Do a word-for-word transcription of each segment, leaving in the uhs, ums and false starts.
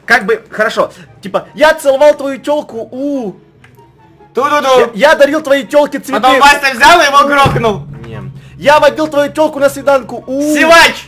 как бы, хорошо, типа, я целовал твою тёлку, у. Ту-ду-ду. Я, я дарил твоей тёлке цветы. Потом Вася взял и его грохнул. Не. Я водил твою тёлку на свиданку, у. Сивач.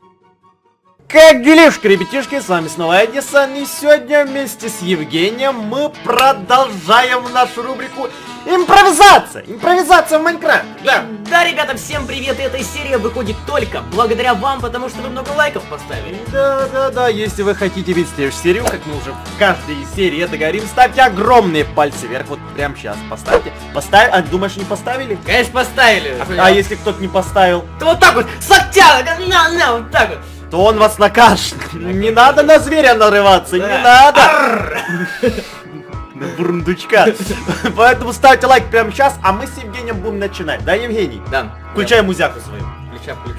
Как делишки, ребятишки, с вами снова Эдисон, и сегодня вместе с Евгением мы продолжаем нашу рубрику импровизация, импровизация в Майнкрафт. Да. Да, ребята, всем привет, и эта серия выходит только благодаря вам, потому что вы много лайков поставили. Да, да, да, если вы хотите видеть следующую серию, как мы уже в каждой серии это говорим, ставьте огромные пальцы вверх, вот прямо сейчас поставьте. Поставь, а думаешь, не поставили? Конечно, поставили. А, а если кто-то не поставил? То вот так вот, с локтя, на, на, вот так вот. То он вас накажет. Не надо на зверя нарываться, не надо. На бурундучка. Поэтому ставьте лайк прямо сейчас, а мы с Евгением будем начинать. Да, Евгений? Да. Включай музяку свою. Включай, включу.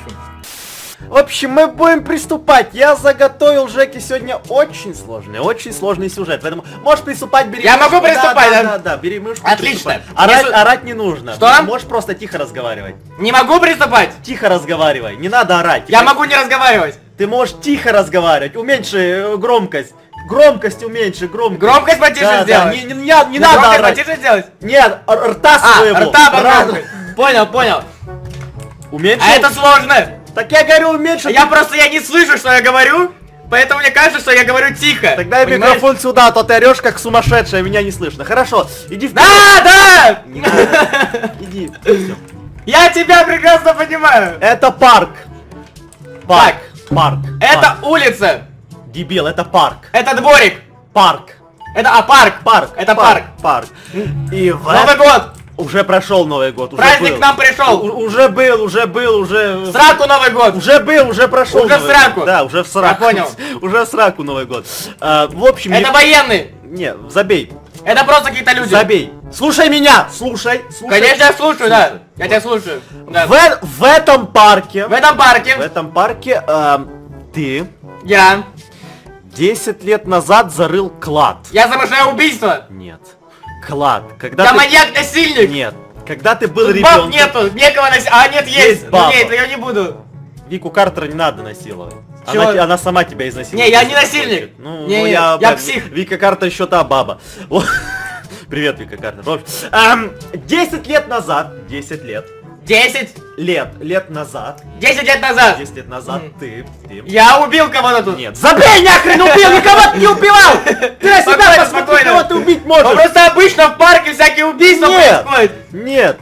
В общем, мы будем приступать. Я заготовил Жеке сегодня очень сложный, очень сложный сюжет. Поэтому можешь приступать, бери Я мышку. могу приступать, да? да? Да, да, да, бери мышку. Отлично. Орать, Если... орать не нужно. Что? Можешь просто тихо разговаривать. Не могу приступать? Тихо разговаривай, не надо орать. Я могу не разговаривать. Ты можешь тихо разговаривать, уменьши э, громкость. Громкость уменьши, громкость. Громкость потише да, сделать. Да, не не, не, не Но надо громкость орать. потише сделать? Нет, р- рта А, своего. рта Ра- погромче. Понял, понял. Уменьши. А это сложно. Так я говорю, уменьши. Я просто я не слышу, что я говорю, поэтому мне кажется, что я говорю тихо. Тогда я Понимаешь? микрофон сюда, а то ты орешь как сумасшедшая, меня не слышно. Хорошо, иди вперед. Да, да! Не надо. Иди. Всё. Я тебя прекрасно понимаю. Это парк. Парк. Парк. Это Парк. улица. Дебил, это парк. Это дворик. Парк. Это, а, парк. Парк. Это парк. Парк. И в Новый год. Уже прошел Новый год. Уже Праздник был. к нам пришел. У- уже был, уже был, уже... В сраку Новый год. Уже был, уже прошел. Уже в Новый сраку. год. Да, уже в сраку. Я понял. Уже в сраку Новый год. А, в общем... Это не- военный. Не, забей. Это просто какие-то люди. Забей. Слушай меня. Слушай. слушай. Конечно, я слушаю, да. Я тебя слушаю. Да. В, э- в этом парке... В этом парке В этом парке эм, ты я. десять лет назад зарыл клад. Я замышляю убийство. Нет. Клад. Когда Я ты... маньяк-насильник. Нет. Когда ты был Тут баб ребенком... нету, некого насиловать. А, нет, есть. Есть Ну баба. нет, я не буду. Вику Картера не надо насиловать. Чего? Она, она сама тебя изнасилует. Не, я если не насильник. захочет. Ну, Не, ну, не, я, я блин, псих. Вика Картер еще та баба. Вот. Привет, Вика Картер. В общем, эм, десять лет назад, десять лет, Десять. лет, лет назад, Десять лет назад. десять лет назад ты, ты... Я убил кого-то тут. Нет, забей нахрен, убил, никого ты не убивал! Ты на себя Спокойно, посмотри, спокойно. кого ты убить Ну, можешь! просто обычно в парке всякие убийства Нет. происходят. Нет!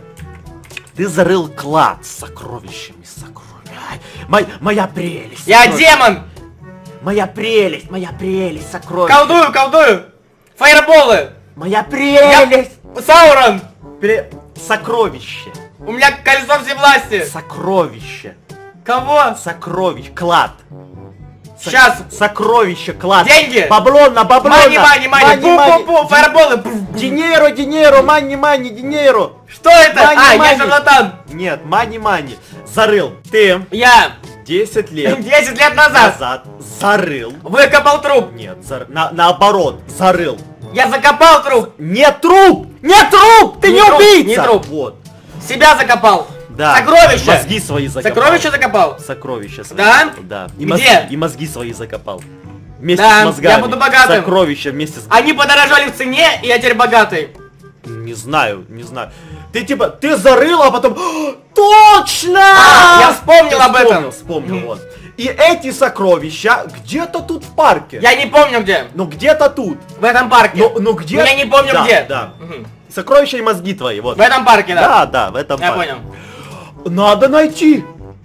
Ты зарыл клад с сокровищами, сокровищами. Ай, мой- моя прелесть! Я сокровища. демон. Моя прелесть, моя прелесть, сокровища! Колдую, колдую. Фаерболы. Моя Я прелесть! Саурон. Пре- Сокровище! У меня кольцо всевластия. Сокровище! Кого? Сокровище! Клад! Со- Щас. Сокровище, клад! Деньги. Баблона, баблона! Мани, мани, мани. Пу-пу-пу. Фаерболы. Пф. Динейро, динейро, мани, мани, динейро! Что это? Мани, А, я мани. шарлатан. Нет, мани, мани! Зарыл! Ты Я десять лет десять лет назад назад зарыл. выкопал труп. Нет, зар... на, наоборот, зарыл. Я закопал труп. Не труп! Не труп! Ты не, Не труп, убийца! не труп. Вот. Себя закопал. Да. Сокровища. Мозги свои закопал. Сокровища закопал. Сокровища свои. Да? Да. И, Где? мозги, и мозги свои закопал. Вместе Да, с мозгами. я буду богатым. Сокровища вместе с... Они подорожали в цене, и я теперь богатый. Не знаю, не знаю. Ты типа, ты зарыл, а потом... Точно! А, я вспомнил Ты об этом. Вспомнил, вспомнил, вот. И эти сокровища где-то тут в парке. Я не помню где. Ну где-то тут. В этом парке. Ну, ну где? Но я не помню Да, где. Да. Мгм. Сокровища и мозги твои, вот. В этом парке, да. Да, да, в этом Я парке. понял. Надо найти.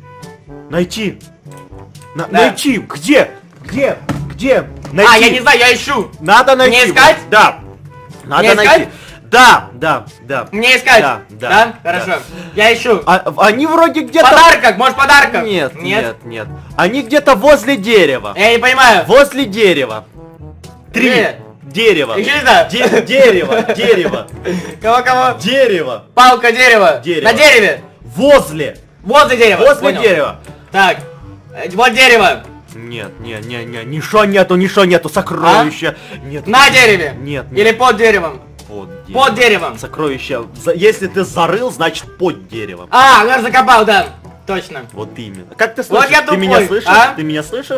Найти. На- Да. Найти. Где? Где? Где? Найти. А, я не знаю, я ищу. Надо найти. Мне искать? Вот, Да. Надо Мне найти. искать? Да, да, да. Мне искать? Да, да, Хорошо. да. Я ищу. А, они вроде где-то... Подарков, может подарков? Нет, нет, нет. Они где-то возле дерева. Я не понимаю. Возле дерева. Три. Где? Дерево. Я не знаю. Де- дерево, дерево, Кого-кого? дерево. Палка, дерево. Дерево. На дереве. Возле. Возле дерева. Возле Понял. дерева. Так. Э, Вот дерево. Нет, нет, нет, нет, ничего нету, ничего нету, сокровища. Нет. На дереве. Нет, нет. Или под деревом. Под деревом. Под деревом. Сокровища. За- Если ты зарыл, значит под деревом. А, я закопал, да. Точно. Вот именно. Как ты Вот слышишь? я Ты тупой, меня слышишь? а? Ты меня слышишь?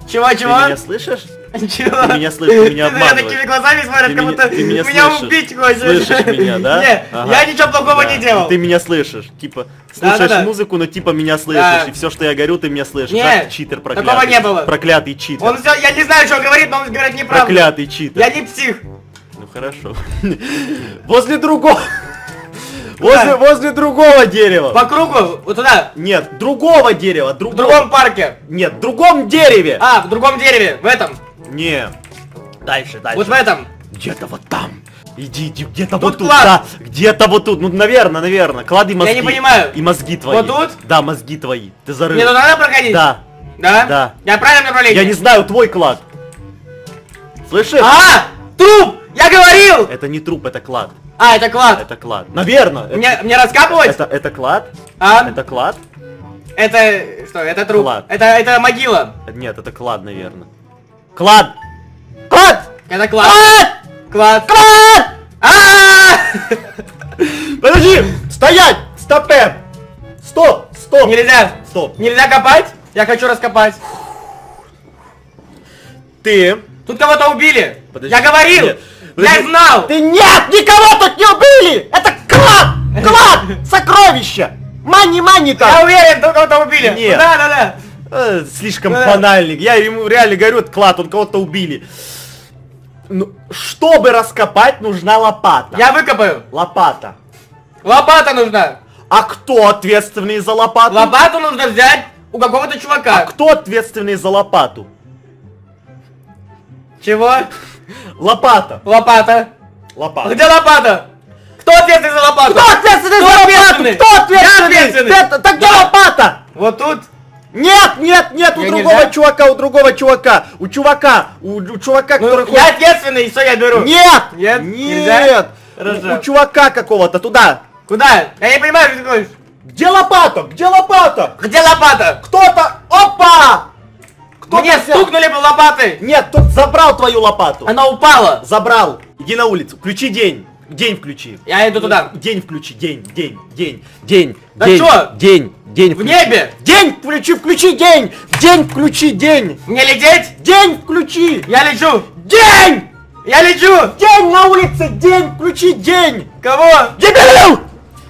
Чего, чего? Ты меня слышишь? Чего? Ты меня слышишь, ты меня Ты на меня обманываешь. такими глазами смотришь, Ты как меня- будто ты меня меня слышишь. убить хочешь. Слышишь меня, да? Не, Ага. я ничего плохого Да. не делал. Ты меня слышишь. Типа, слушаешь Да-да-да. музыку, но типа меня слышишь. Да. И все, что я говорю, ты меня слышишь. Не, Ах, читер проклятый. такого не было. Проклятый читер. Он все, я не знаю, что он говорит, но он говорит неправду. Проклятый читер. Я не псих. Ну хорошо. Возле другого. Возле, возле другого дерева. По кругу, вот туда, Нет, другого дерева. в Другого. другом парке. Нет, в другом дереве. А, в другом дереве, в этом. Не. Дальше, дальше. Вот в этом. Где-то вот там. Иди, иди, где-то Тут вот тут. клад. Да, где-то вот тут. Ну, наверное, наверное. Клады мозги. не понимаю. И мозги твои. Вот тут? Да, мозги твои. Ты зарыл. Мне туда надо проходить? Да. Да? Да. Я в правильном направлении? Я не знаю, твой клад. Слышишь? А! Труп! Я говорил! Это не труп, это клад. А, это клад. Это клад. Наверное. Мне, мне раскапывать? Это, это клад? А? Это клад? Это... Что, это труп? Клад. Это, это могила. Нет, это клад, наверное. Клад! Клад! Это клад. Клад! Клад. Клад! А! Подожди! Стоять! Стопэ! Стоп! Стоп! Нельзя. Стоп! Нельзя копать? Я хочу раскопать. Ты... Тут кого-то убили. Подожди. Я говорил. Нет. Я Подожди. знал. Ты нет! Никого тут не убили! Это клад! Клад! Сокровище! Мани-мани Я там! уверен, тут кого-то убили. Нет. Да, да, да. Э, слишком Да. банальный. Я ему реально говорю, это клад, он кого-то убили. Ну, чтобы раскопать, нужна лопата. Я выкопаю. Лопата. Лопата нужна. А кто ответственный за лопату? Лопату нужно взять у какого-то А чувака. кто ответственный за лопату? Чего? Лопата. Лопата. Лопата. Где лопата? Кто ответственный за лопату? Кто ответственный Кто за лопату? ответственный? Кто ответственный? Я ответственный. Это, так где Да. лопата? Вот тут. Нет, нет, нет, у Я другого нельзя? чувака, у другого чувака, у чувака, у, у чувака, Ну, который я ходит... ответственный, и все, я беру. Нет! Нет? Нет! Нельзя? У, Хорошо. у чувака какого-то, туда! Куда? Я не понимаю, что ты говоришь. Где лопата? Где лопата? Где лопата? Кто-то... Опа! Кто-то Мне взял- стукнули по лопатой. Нет, кто забрал твою лопату. Она упала. Забрал. Иди на улицу, включи день. День включи. Я иду туда. День включи, день, день, день, день, Да день, чё? день, день. В включи. небе. День включи, включи день. День включи, день. Мне лететь? День включи. Я лечу. День! Я лечу. День на улице, день, включи день! Кого? Дебил!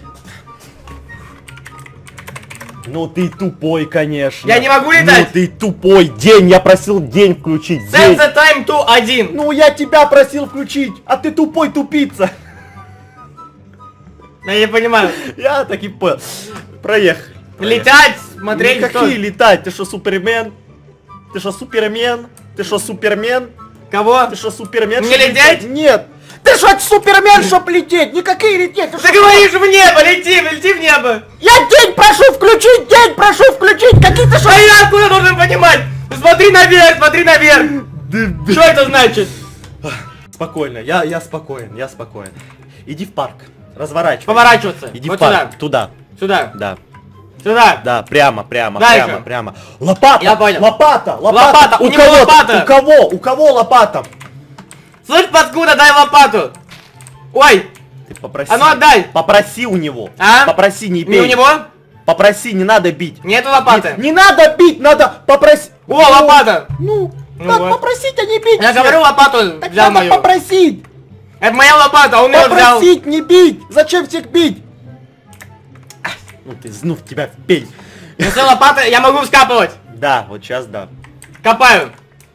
Ну ты тупой, конечно. Я не могу летать. Ну ты тупой, день, я просил день включить, Set день. the time to один. Ну я тебя просил включить, а ты тупой тупица. Я не понимаю. Я так и понял. Проехали. Летать, смотреть, Ну, кто? какие летать? Ты что, супермен? Ты что, супермен? Ты что, супермен? Кого? Ты что, супермен? Мне чтоб лететь? Нет. Ты что, супермен, чтоб лететь? Никакие лететь. Ты Ты шо, говоришь в небо, лети, лети в небо. Я день прошу включить, день прошу включить, какие ты шо... А я откуда должен понимать? Смотри наверх, смотри наверх. Что это значит? Спокойно, я, я спокоен, я спокоен. Иди в парк, разворачивай. Поворачиваться. Иди Вот в парк, сюда. туда, Сюда. да, Сюда. да, прямо, прямо, Дальше. прямо, прямо. Лопата, Я понял. лопата, лопата, Лопата, у него кого, лопата. у кого, у кого лопата? Слышь, паскуда, дай лопату. Ой, Ты попроси, а ну отдай. попроси у него, А? попроси, не Не бей. у него? Попроси, не надо бить. Нету лопаты. Не, не надо бить, надо попросить. О, лопата. Ну, Ну так вот. попросить, а не бить. Я всех. говорю, лопату Так взял надо мою. попросить. Это моя лопата, он ее взял. Попросить, не бить! Зачем всех бить? Ах, ну ты, ну в тебя впей. Если лопата, я могу вскапывать. Да, вот сейчас да. Копаю.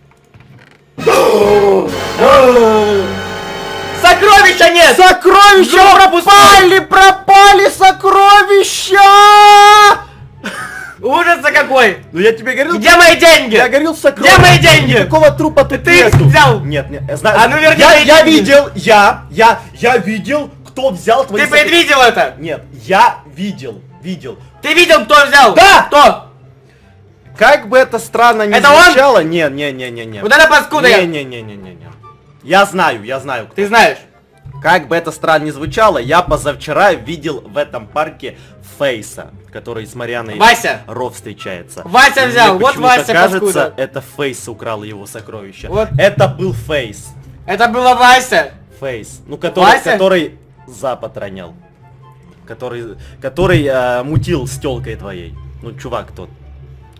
Сокровища нет! Сокровища Жопу пропали, пропали сокровища! Ужас какой! Ну я тебе говорил, Где мои деньги? я говорил сокровища. Где мои деньги? Какого трупа тут Ты их нету? взял? Нет, нет, я знаю. А ну верни я, мои я деньги. видел, я, я, я видел, кто взял твои Ты сокровища. предвидел это? Нет, я видел, видел. Ты видел, кто взял? Да! Кто? Как бы это странно не Это он? звучало, не, не, не, не, не. Вот это паскуда я. Не, не, не, не, не, не. Я знаю, я знаю. кто. Ты знаешь. Как бы это странно ни звучало, я позавчера видел в этом парке Фейса, который с Марианой Вася. Ро встречается. Вася И мне взял, вот почему-то Вася, кажется, паскуда. это Фейс украл его сокровища. Вот. Это был Фейс. Это была Вася. Фейс. Ну, который, Вася? который Запад ронял. Который, который э, мутил с тёлкой твоей. Ну, чувак тот.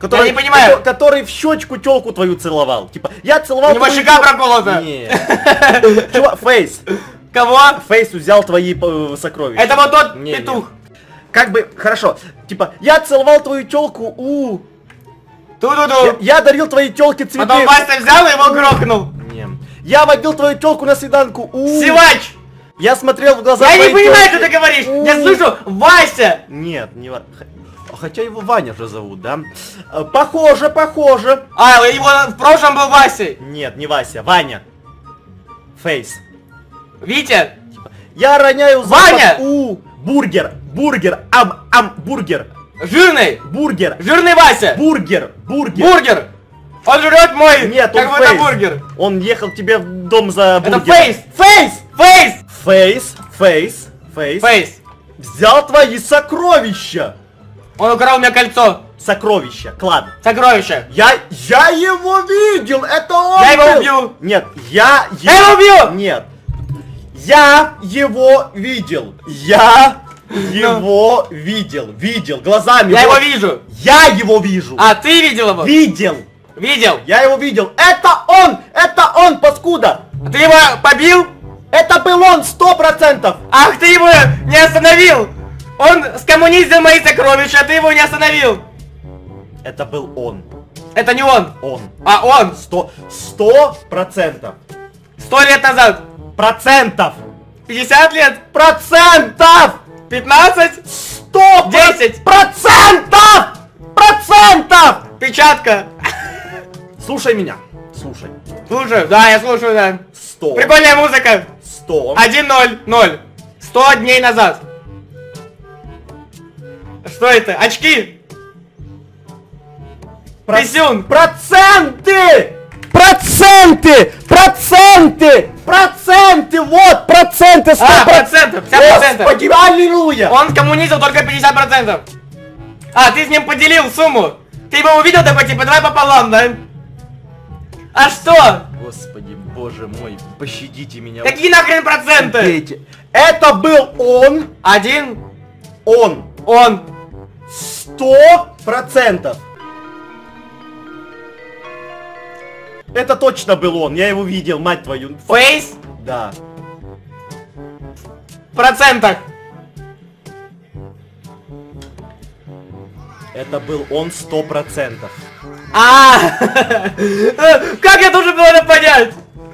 Который, не понимаю. ко- который в щечку телку твою целовал. Типа, я целовал У него твою щека тёлку- проколота. Не. Чувак, Фейс. Кого? Фейс взял твои э, сокровища. Это вот тот Не, петух. не. Как бы, хорошо. Типа, я целовал твою телку, у. Ту-ду-ду. Я, я дарил твоей телке цветы. Потом Вася взял и его грохнул. Не. Я водил твою телку на свиданку, у. Сивач! Я смотрел в глаза Я не твоей понимаю, тёлки. что ты говоришь! У. Я слышу, Вася! Нет, не Ва- х- Хотя его Ваня же зовут, да? Э, Похоже, похоже. А, его в прошлом был Вася. Нет, не Вася, Ваня. Фейс. Витя? Я роняю запах, Ваня! у. Бургер, бургер, ам, ам, бургер, Жирный! бургер, Жирный Вася! бургер, бургер. Бургер! Он жрет мой! Нет, как он будто Фейс. бургер! Он ехал к тебе в дом за Это бургером. Фейс! Фейс! Фейс! Фейс, Фейс, Фейс. Фейс! Взял твои сокровища. Он украл у меня кольцо! Сокровища, клад. Сокровище! Я, я его видел, это он Я его был. убью. Нет, я... Я его убью! Нет. Я его видел. Я его видел. Видел. Глазами. Я его вот. вижу! Я его вижу. А ты видел его? Видел. Видел? Я его видел. Это он. Это он, паскуда. Ты его побил? Это был он, сто процентов. Ах, ты его не остановил! Он скоммуниздил мои сокровища, а ты его не остановил! Это был он. Это не он! Он. А он! Сто... Сто процентов. Сто лет назад! Процентов. пятьдесят лет! Процентов. пятнадцать! Сто. Десять. Процентов. Процентов. Печатка! Слушай меня. Слушай. Слушаю, да, я слушаю, да. Сто. Прикольная музыка! Сто. Один ноль ноль. Сто дней назад. Что это? Очки? Про- Писюн! Проценты! Проценты! Проценты! Проценты! Вот! Проценты! сто А, проц- процентов! пятьдесят процентов! Господи, аллилуйя! Он скоммунизил только пятьдесят процентов! А, ты с ним поделил сумму! Ты его увидел такой, типа, давай пополам, да? А что? Господи, боже мой, пощадите меня. Какие нахрен проценты? Убейте. Это был он! Один, Он! он. Сто процентов! Это точно был он, я его видел, мать твою. Фейс Да. в процентах. Это был он сто процентов. А, как я должен был это понять?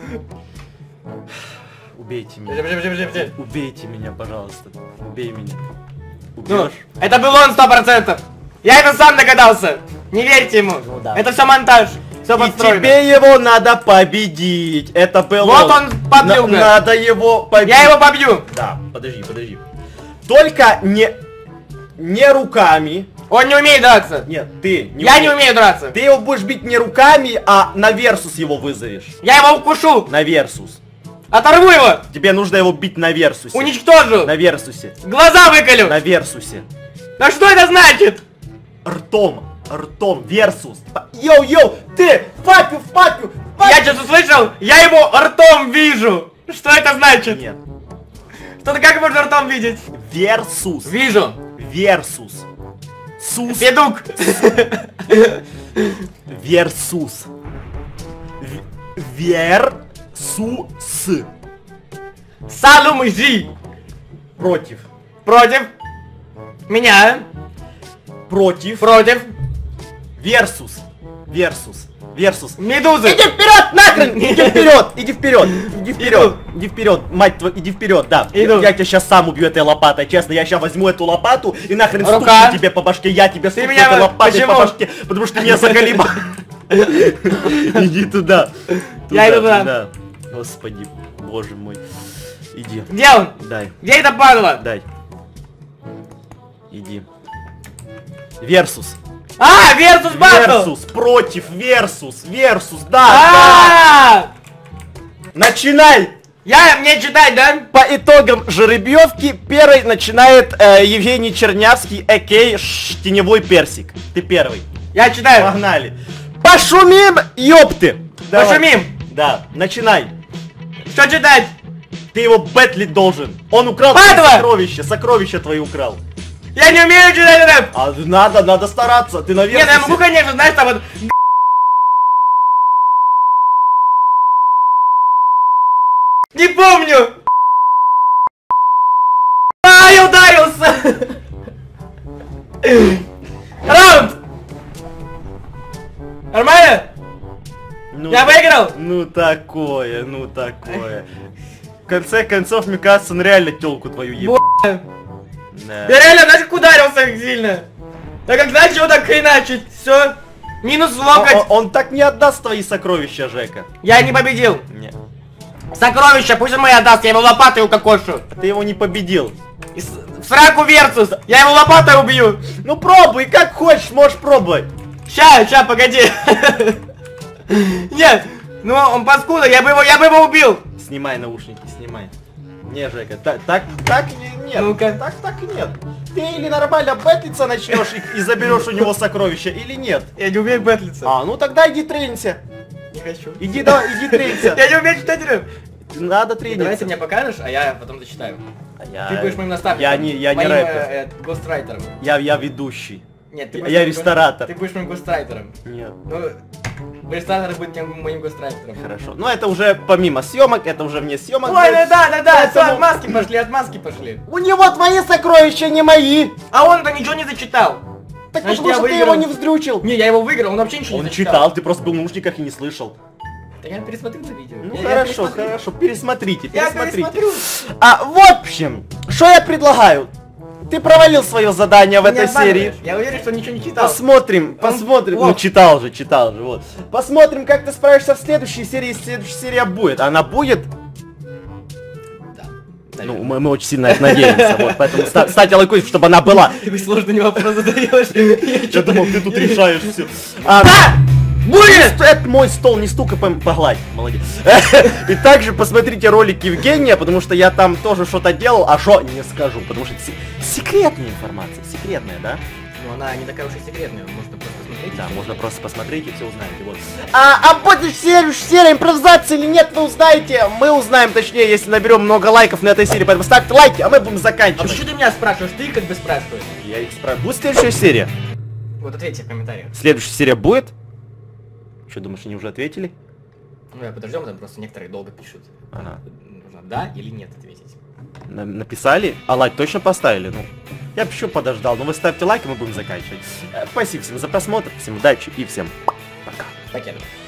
Убейте меня. Подожди, подожди, подожди, подожди. Убейте меня, пожалуйста. Убей меня. Ну, Убьешь? это был он сто процентов. Я это сам догадался. Не верьте ему. Ну да. Это все монтаж. Все И подстроено. тебе его надо победить. Это был Вот он, подлюга. На- надо его победить. Я его побью. Да, подожди, подожди. Только не... Не руками. Он не умеет драться. Нет, ты не Я умеешь. не умею драться. Ты его будешь бить не руками, а на версус его вызовешь. Я его укушу. На версус. Оторву его. Тебе нужно его бить на версусе. Уничтожу. На версусе. Глаза выколю. На версусе. Да что это значит? Ртом. Ртом. Версус. Йоу-йоу. Ты. Папю, папю. Я что-то услышал? Я его ртом вижу. Что это значит? Нет. Что-то как можно ртом видеть? Версус. Вижу. Версус. Сус. Федук. Версус. В- Версус. Салумжи. Против. Против. Меня. Против. Против. Версус. Версус. Версус. Медузы. Иди вперед, нахрен! Иди вперед! Иди вперед! Иди вперед! Иду. Иди вперед! Мать твою, иди вперед, да! Иду. Я, я тебя сейчас сам убью этой лопатой, честно, я сейчас возьму эту лопату и нахрен Рука. стукну тебе по башке, я тебе стукну меня этой во- лопатой почему? по башке, потому что ты меня заколебал. Иди туда. Я иду туда. Господи, боже мой. Иди. Где он? Дай, Где это падла? дай. Иди. Версус. А, Версус Баттл! Версус, против, версус, версус, да, да. А! Начинай! Я мне читать, да? По итогам жеребьевки первый начинает э, Евгений Чернявский, а.к.а. Ш- Теневой Персик. Ты первый. Я читаю. Погнали. Пошумим, ёпты! Давай. Пошумим. Да, начинай. Что читать? Ты его бэтлить должен. Он украл Падла! твои сокровища, сокровища твои украл. Я не умею читать рэп! А надо, надо стараться, ты наверное... Нет, я могу, конечно, знаешь, там вот... Не помню! А, я ударился! Раунд! Нормально? Ну, Я выиграл? Ну такое, ну такое. В конце концов, мне кажется, он реально тёлку твою ебал. Б***ь. Да. Я реально, знаешь, как ударился сильно? Да как начал так хреначить, все. Минус Он, локоть. он- он так не отдаст твои сокровища, Жека. Я не победил. Не. Сокровища, пусть он мои отдаст, я его лопатой укокошу. Ты его не победил. И с- в сраку Версус, я его лопатой убью. Ну пробуй, как хочешь, можешь пробовать. Ща, ща, погоди. Нет, ну он паскуда, я бы его, я бы его убил. Снимай наушники, снимай. Не, Жека, так, так, так не- нет. Ну-ка. Так, так и нет. Ты или нормально бэтлиться начнешь и, и заберешь у него сокровища, или нет. Я не умею бэтлиться. А, ну тогда иди тренься. Не хочу. Иди, давай, иди тренься. Я не умею читать рэп. Надо Давай ты трениться. мне покажешь, а я потом зачитаю. А я- Ты будешь моим наставником. Я не, я не моим, рэпер. э, э, гострайтером. Я, я ведущий. Нет, Я- будешь я моим ресторатор. гос- Ты будешь моим гострайтером. Нет. Ну, ресторатор будет тем моим гострайтером. Хорошо. Но это уже помимо съемок, это уже вне съемок. Ой, будет. ну да, да, да, все, Поэтому- отмазки пошли, отмазки пошли. У него твои сокровища, не мои. А он-то ничего не зачитал. Так Значит, потому я что ты выиграл. его не вздрючил. Не, я его выиграл, он вообще ничего Он не читал, зачитал. ты просто был в наушниках и не слышал. Да я пересмотрю на видео. Ну Я- я хорошо, пересмотрю. хорошо, пересмотрите, Я пересмотрите. пересмотрю. А, в общем, что я предлагаю? Ты провалил свое задание в Ты не этой серии. обманываешь. Я уверен, что он ничего не читал. Посмотрим, посмотрим. лох. Ну читал же, читал же, вот. Посмотрим, как ты справишься в следующей серии. Следующая серия будет. Она будет? Да. Ну, мы, мы очень сильно это надеемся. Вот, поэтому ста- ставьте лайк, чтобы она была. Ты сложный мне вопрос задаешь. Я думал, ты тут решаешь все. А, Будет! это мой стол, не стукай, пом- погладь. Молодец. И также посмотрите ролик Евгения, потому что я там тоже что-то делал, а что не скажу, потому что это се- секретная информация, секретная, да? Ну она не такая уж и секретная, можно просто посмотреть. Да, можно просто посмотреть и все узнаете. Вот. А, а будет следующая серия импровизации или нет, вы узнаете. Мы узнаем, точнее, если наберем много лайков на этой серии, поэтому ставьте лайки, а мы будем А заканчивать. что ты меня спрашиваешь? Ты как бы спрашиваешь. Я их спрашиваю. Будет следующая серия? Вот ответьте в комментариях. Следующая серия будет? Что, думаешь, они уже ответили? Ну я подождем, там просто некоторые долго пишут. Ага. Нужно да или нет ответить. На- написали? А лайк точно поставили? Ну, я бы еще подождал. Но вы ставьте лайк, и мы будем заканчивать. Э, Спасибо всем за просмотр, всем удачи и всем пока. Покеда.